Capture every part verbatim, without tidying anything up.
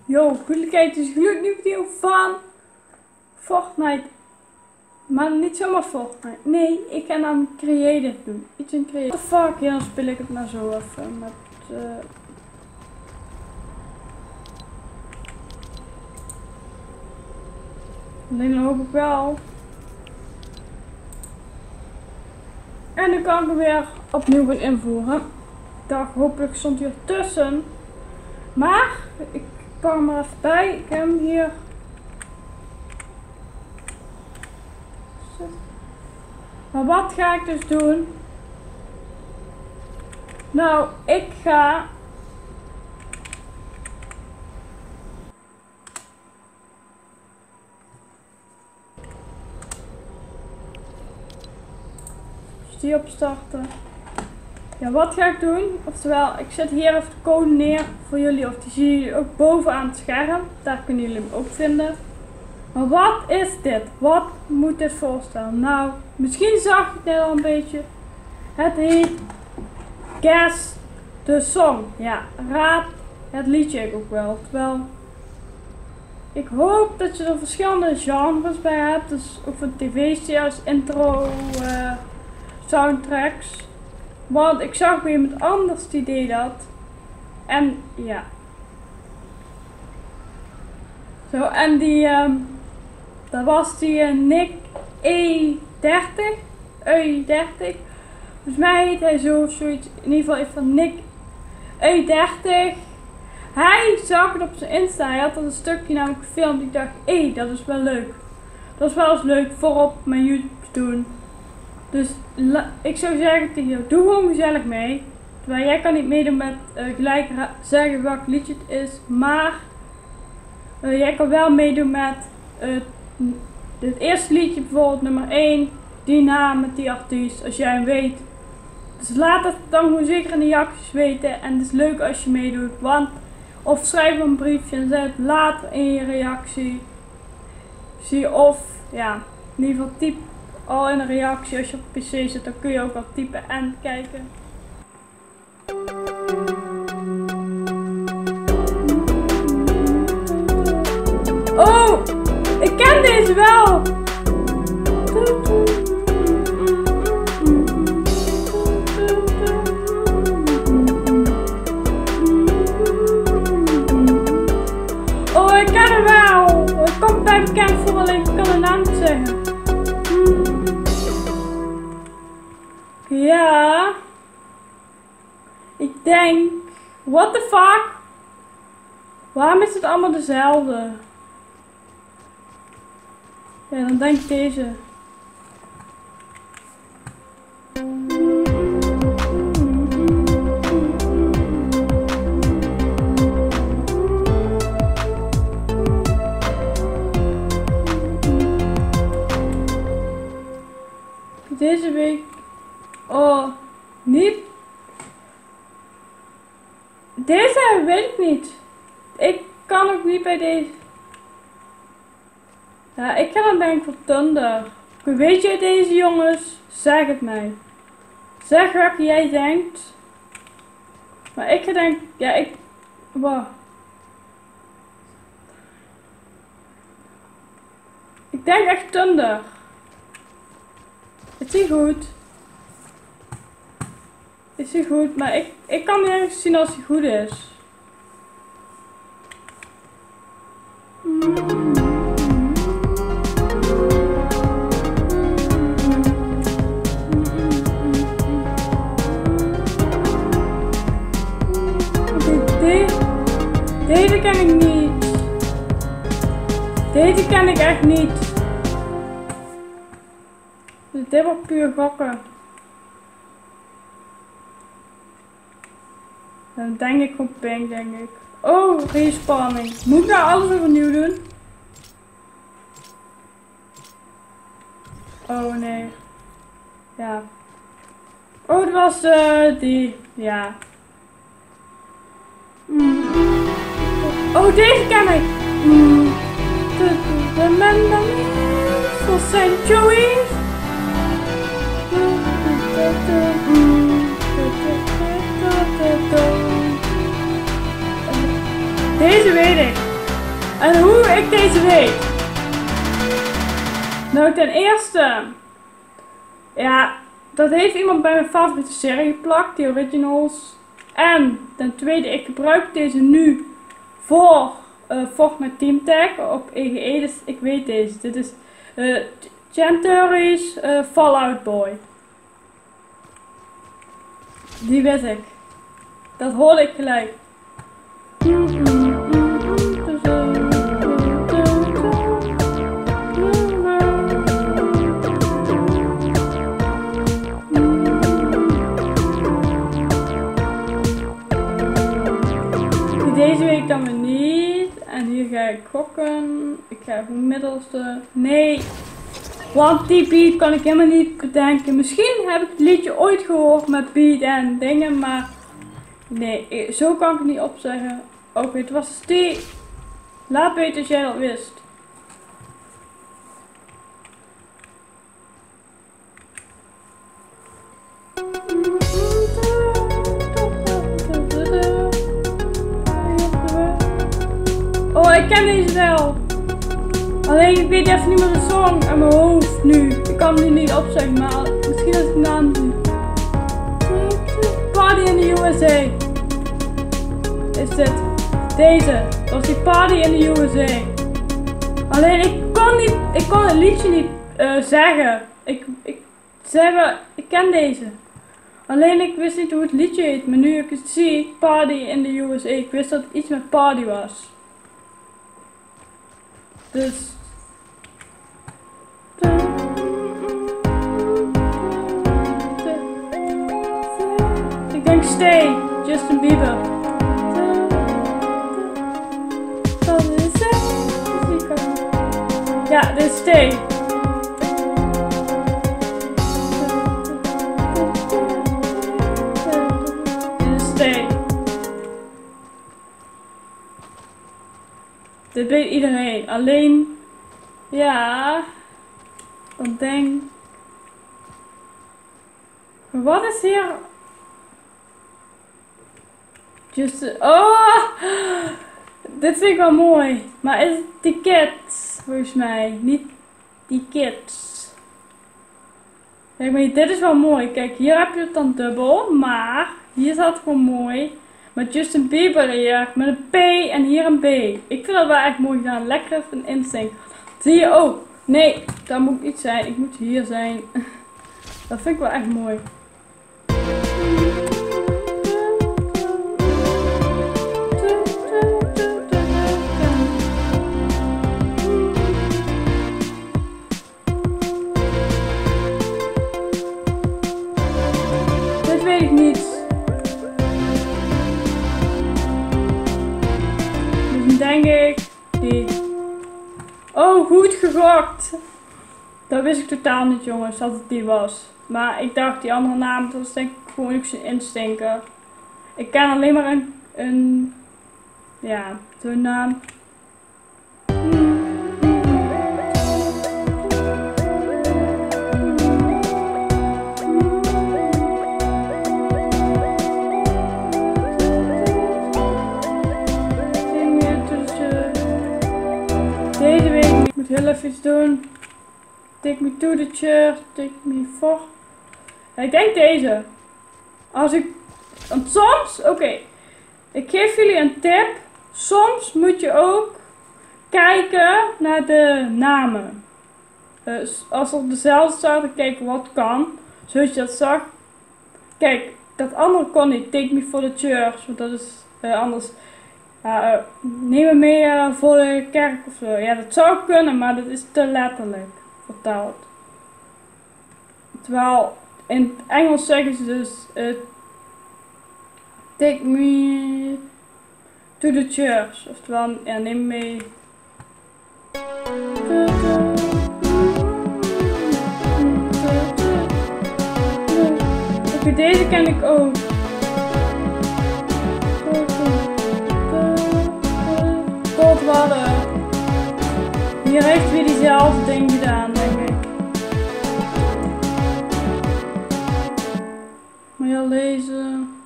Yo, jullie kijken dus gelukkig nieuwe video van Fortnite. Maar niet zomaar Fortnite. Nee, ik ga namelijk creative doen. Iets in creative. What the fuck? Ja, dan speel ik het maar zo even met... Uh... Alleen dan hoop ik wel. En dan kan ik hem weer opnieuw gaan invoeren. Ik dacht, hopelijk stond hij ertussen. Maar, ik pak hem er even bij. Ik heb hem hier. Maar wat ga ik dus doen? Nou, ik ga... die opstarten. Ja, wat ga ik doen? Oftewel, ik zet hier even de code neer voor jullie. Of die zien jullie ook bovenaan het scherm. Daar kunnen jullie hem ook vinden. Maar wat is dit? Wat moet dit voorstellen? Nou, misschien zag je het net al een beetje. Het heet Guess the Song. Ja, raad het liedje ook wel. Terwijl, ik hoop dat je er verschillende genres bij hebt. Dus ook van tv-series, intro, uh, soundtracks. Want ik zag bij iemand anders die deed dat. En ja. Zo, en die, um, dat was die uh, Nick E dertig. E dertig. Volgens mij heet hij zo, zoiets. In ieder geval even van Nick E dertig. Hij zag het op zijn Insta. Hij had dat een stukje namelijk gefilmd. Ik dacht, hé, hey, dat is wel leuk. Dat is wel eens leuk voor op mijn YouTube te doen. Dus ik zou zeggen tegen jou, doe gewoon gezellig mee. Terwijl jij kan niet meedoen met uh, gelijk zeggen welk liedje het is. Maar uh, jij kan wel meedoen met uh, het eerste liedje, bijvoorbeeld nummer één. Die naam met die artiest, als jij hem weet. Dus laat het dan gewoon zeker in de reacties weten. En het is leuk als je meedoet. Want, of schrijf een briefje en zet het later in je reactie. Zie of, ja, in ieder geval typ al in een reactie. Als je op de P C zit, dan kun je ook al typen en kijken. Oh, ik ken deze wel. Oh, ik ken hem wel. Ik kom bij bekend voor, alleen ik kan de naam niet zeggen. Ja, ik denk, what the fuck? Waarom is het allemaal dezelfde? Ja, dan denk ik deze. Deze week. Oh, niet. Deze weet ik niet. Ik kan ook niet bij deze. Ja, ik ga dan denk ik voor Thunder. Weet jij deze jongens? Zeg het mij. Zeg welke jij denkt. Maar ik ga denk, ja ik. Wow. Ik denk echt Thunder. Het is goed. Is hij goed, maar ik, ik kan niet ergens zien als hij goed is. Deze, deze ken ik niet. Deze ken ik echt niet. Dus dit wordt puur gokken. Dan denk ik gewoon pink, denk ik. Oh, respawning. Moet ik nou alles overnieuw doen? Oh nee. Ja. Oh, het was uh, die. Ja. Mm. Oh, deze ken ik. Mm. The, the memories for centuries. Mm. Deze weet ik. En hoe ik deze weet? Nou, ten eerste, ja, dat heeft iemand bij mijn favoriete serie geplakt, die originals. En ten tweede, ik gebruik deze nu voor, uh, voor mijn teamtag op E G E, dus ik weet deze. Dit is uh, Chanteri's uh, Fallout Boy. Die wist ik. Dat hoorde ik gelijk. Deze week dan weer niet. En hier ga ik gokken. Ik ga voor middelste. Nee. Want die beat kan ik helemaal niet bedenken. Misschien heb ik het liedje ooit gehoord met beat en dingen. Maar nee, zo kan ik het niet opzeggen. Oké, het was die. Laat weten als jij dat wist. Oh, ik ken deze wel. Alleen ik weet even niet meer de song aan mijn hoofd nu. Ik kan hem nu niet opzeggen, maar misschien als ik de naam zie. Party in the U S A. Is dit? Deze. Dat was die Party in the U S A. Alleen ik kon niet, ik kon het liedje niet uh, zeggen. Ik, ik, ze hebben, ik ken deze. Alleen ik wist niet hoe het liedje heet, maar nu ik het zie, Party in the U S A, ik wist dat het iets met party was. Dus. Ik denk Stay, Justin Bieber. Ja, dit is Stay. Dit is Stay. Dit weet iedereen. Alleen, ja, dan denk. Wat is hier? Just, oh, dit vind ik wel mooi. Maar is het die kids? Volgens mij, niet die kids. Kijk, maar dit is wel mooi. Kijk, hier heb je het dan dubbel, maar hier staat het gewoon mooi. Met Justin Bieber hier, met een P en hier een B. Ik vind dat wel echt mooi gedaan. Lekker even instinct. Zie je ook? Nee, daar moet iets zijn. Ik moet hier zijn. Dat vind ik wel echt mooi. Dit weet ik niet. Dus denk ik die. Oh, goed gegokt. Dat wist ik totaal niet, jongens, dat het die was. Maar ik dacht die andere naam, dat was denk ik gewoon iets instinken. Ik ken alleen maar een, een ja, zo'n naam. Deze week ik moet heel even iets doen. Take me to the church, take me for. Ja, ik denk deze. Als ik, want soms, oké, okay, ik geef jullie een tip. Soms moet je ook kijken naar de namen. Dus als er dezelfde staat, dan kijken wat kan. Zoals je dat zag. Kijk, dat andere kon niet. Take me for the church, want dat is uh, anders. Uh, neem me mee uh, voor de kerk of zo. Ja, dat zou kunnen, maar dat is te letterlijk vertaald. Terwijl in het Engels zeggen ze dus uh, take me to the church. Oftewel, ja, neem me mee. Oké, deze ken ik ook. Coldwater. Hier heeft weer diezelfde ding gedaan, denk ik. Maar ja, lezen.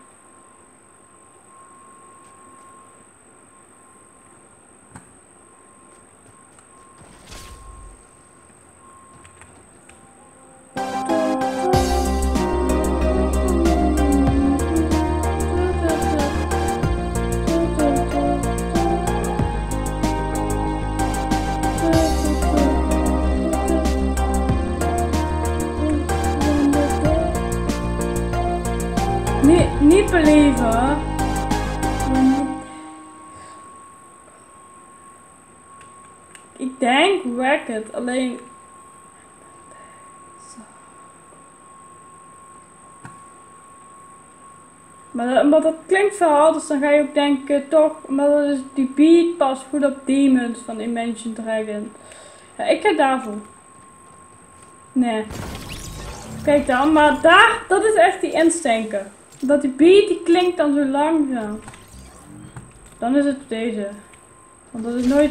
ik denk, hoe werkt het? Alleen... Maar dat, omdat dat klinkt verhaal, dus dan ga je ook denken, toch, omdat dat is, die beat past goed op Demons van Imagine Dragon. Ja, ik ga daarvoor. Nee. Kijk dan, maar daar, dat is echt die instinker. Dat die beat, die klinkt dan zo langzaam. Dan is het deze. Want dat is nooit...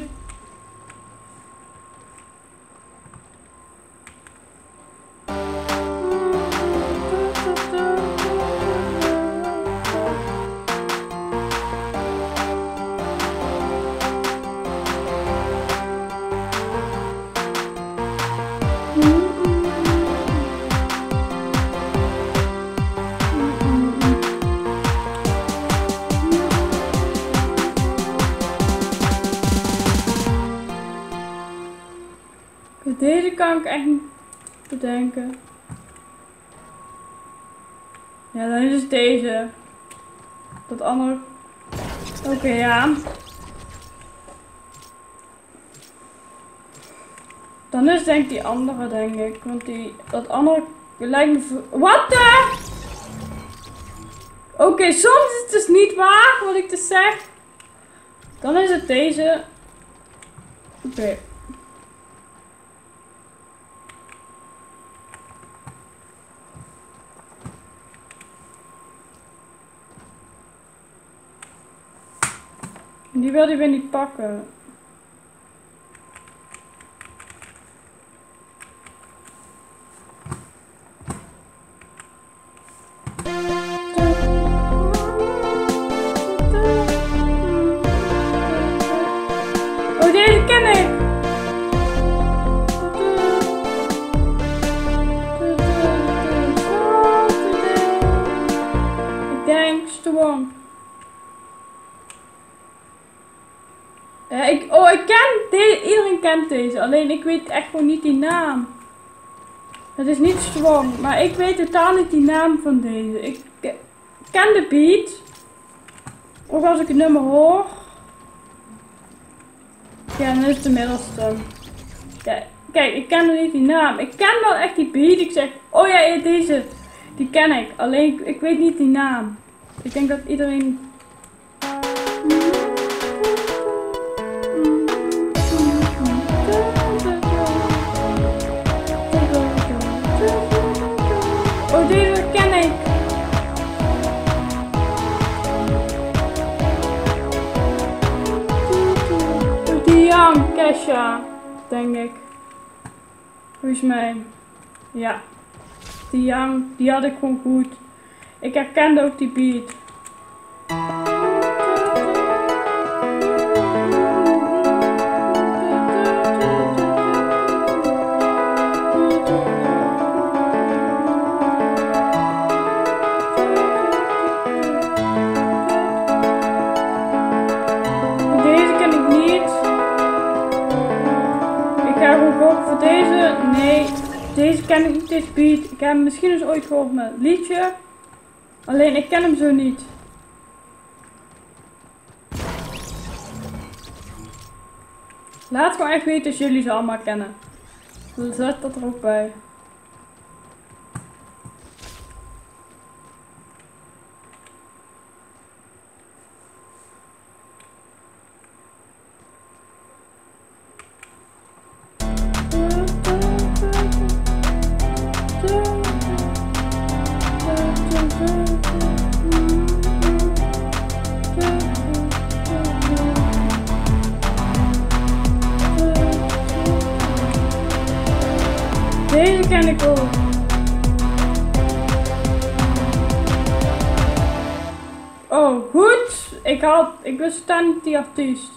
Deze kan ik echt niet bedenken. Ja, dan is het deze. Dat andere. Oké, okay, ja. Dan is denk ik die andere, denk ik. Want die, dat andere lijkt me... Wat the? Oké, okay, soms is het dus niet waar wat ik dus zeg. Dan is het deze. Oké. Okay. Die wil hij weer niet pakken. Oh, deze ken ik. Ik denk Storm. Ja, ik, oh, ik ken deze. Iedereen kent deze. Alleen ik weet echt gewoon niet die naam. Het is niet Strong, maar ik weet totaal niet die naam van deze. Ik ken de beat. Ook als ik het nummer hoor. Ja, dan is het de middelste. Ja, kijk, ik ken nog niet die naam. Ik ken wel echt die beat. Ik zeg, oh ja, deze. Die ken ik. Alleen ik, ik weet niet die naam. Ik denk dat iedereen... Oh, deze ken ik. Die Young Kesha, denk ik. Volgens mij. Ja. Die Young, die had ik gewoon goed. Ik herkende ook die beat. Voor deze, nee, deze ken ik niet, deze beat. Ik heb hem misschien eens ooit gehoord met een liedje. Alleen ik ken hem zo niet. Laat gewoon echt weten als jullie ze allemaal kennen. Zet dat er ook bij. Deze ken ik ook. Oh, goed. Ik had, ik wist niet die artiest.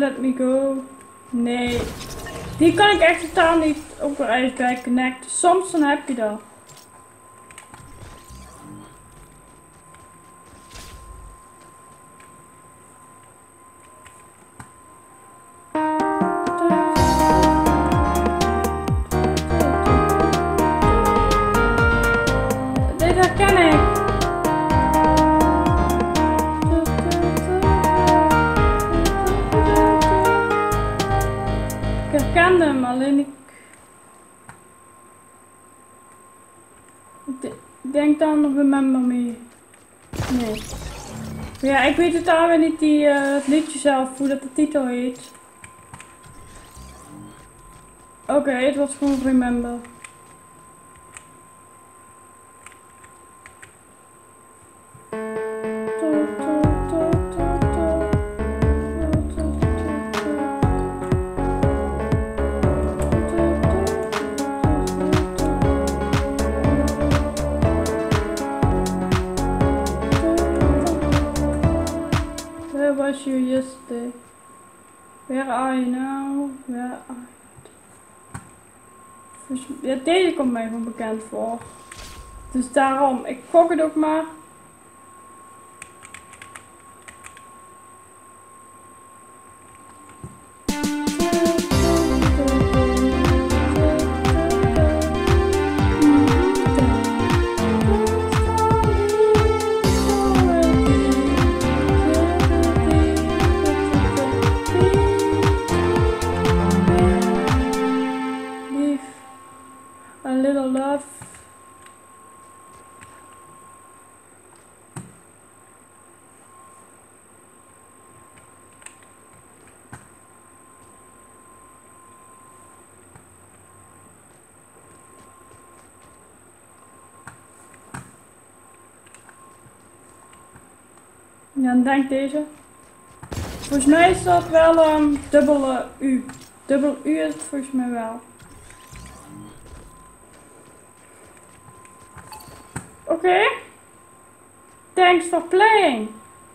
let me go. Nee. Die kan ik echt totaal niet op een ijs bij connecten. Soms dan heb je dat. Dit herken ik. Ik herkende hem, alleen ik... Ik denk dan op Remember Me. Nee. Ja, ik weet totaal weer niet die, uh, het liedje zelf, hoe dat de titel heet. Oké, okay, het was gewoon Remember. Where was you yesterday? Where are you now? Where are you? Ja, deze komt mij gewoon bekend voor. Dus daarom, ik gok het ook maar. A little love. Ja, dan denk deze. Volgens mij is dat wel een um, dubbele U. Dubbel U is het volgens mij wel. Oké. Okay. Thanks for playing.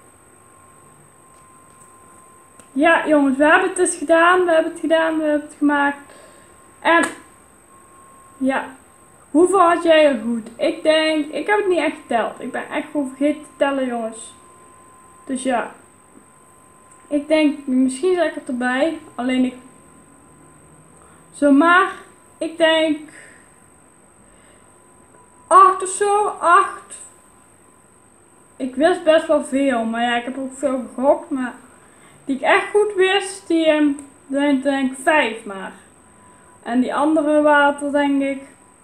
Ja jongens, we hebben het dus gedaan. We hebben het gedaan. We hebben het gemaakt. En ja. Hoeveel had jij er goed? Ik denk, ik heb het niet echt geteld. Ik ben echt gewoon vergeten te tellen jongens. Dus ja. Ik denk, misschien zet ik het erbij. Alleen ik. Zomaar. Ik denk. acht of zo, acht. Ik wist best wel veel, maar ja, ik heb ook veel gegokt, maar die ik echt goed wist, die um, zijn denk ik vijf maar. En die andere water denk ik.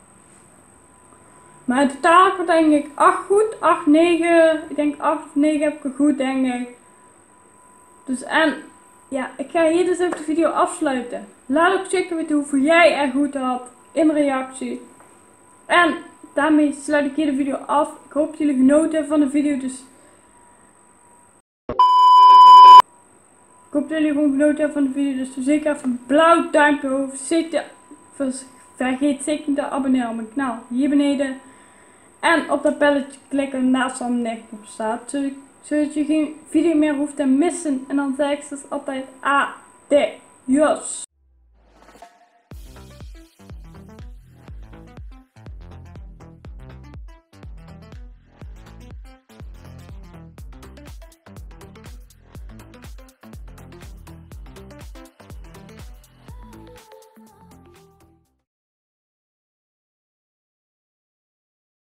Maar in totaal heb ik denk ik acht goed, acht, negen. Ik denk acht of negen heb ik er goed, denk ik. Dus en, ja, ik ga hier dus even de video afsluiten. Laat ook zeker weten hoeveel jij er goed had in reactie. En daarmee sluit ik hier de video af. Ik hoop dat jullie genoten hebben van de video. Dus ik hoop dat jullie gewoon genoten hebben van de video. Dus doe zeker even een blauw duimpje omhoog. Vergeet zeker niet te abonneren op mijn kanaal hier beneden. En op dat belletje klikken naast dan niks op staat. Zodat je geen video meer hoeft te missen. En dan zeg ik dus altijd adios.